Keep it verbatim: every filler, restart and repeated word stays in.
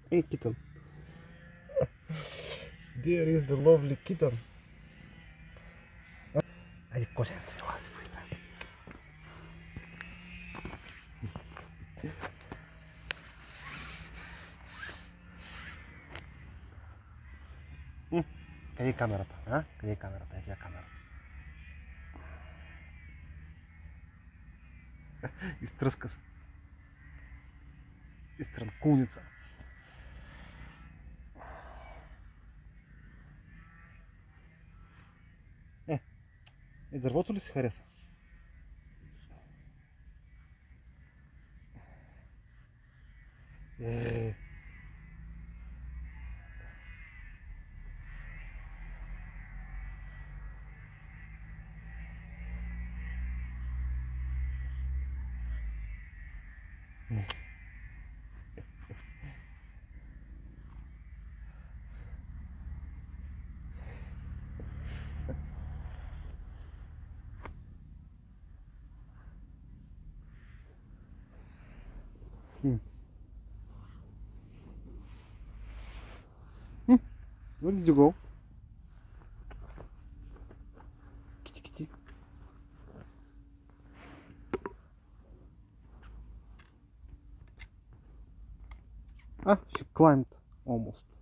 Hey, kitten. There is the lovely kitten. Айде, Коля, се лази, поиграй. Къде е камерата? А? Къде е камерата? Ето я камерата. Изтръска се. Изтрънкулница. Е, е, дървото ли се хареса? Е, Хм. Хм. Where did you go? Kitty, kitty. Ah, she climbed almost.